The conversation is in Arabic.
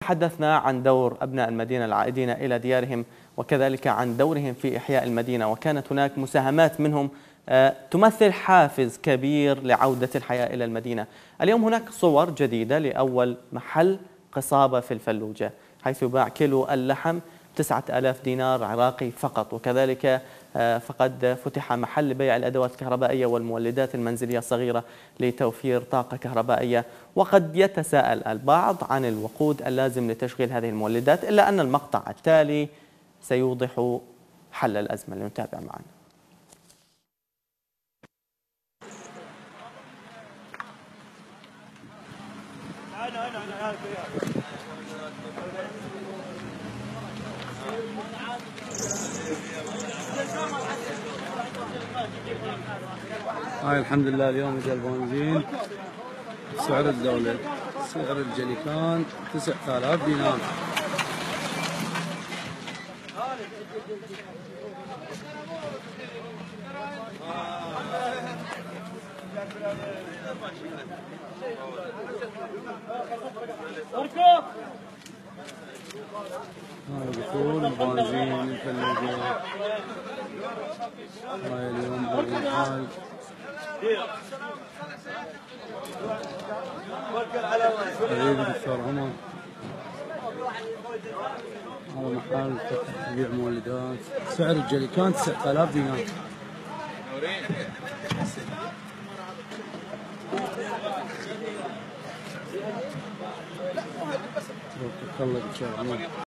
تحدثنا عن دور أبناء المدينة العائدين إلى ديارهم وكذلك عن دورهم في إحياء المدينة، وكانت هناك مساهمات منهم تمثل حافز كبير لعودة الحياة إلى المدينة. اليوم هناك صور جديدة لأول محل قصابة في الفلوجة، حيث باع كيلو اللحم 9000 دينار عراقي فقط، وكذلك فقد فتح محل لبيع الأدوات الكهربائية والمولدات المنزلية الصغيرة لتوفير طاقة كهربائية. وقد يتساءل البعض عن الوقود اللازم لتشغيل هذه المولدات، إلا أن المقطع التالي سيوضح حل الأزمة. لنتابع معنا. هاي الحمد لله اليوم اجى البنزين سعر الدولة، سعر الجليكان 9000 دينار. هاي دخول البنزين الفلوجة. هاي اليوم بالحال حبيبي دكتور عمر. هذا محل يبيع مولدات، سعر الجليكان 9000 دينار. توكل الله دكتور عمر.